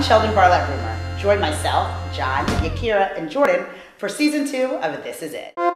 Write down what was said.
Cheldin, Barlatt, Rumer. Join myself, John, Yakira, and Jordan for season 2 of This Is It.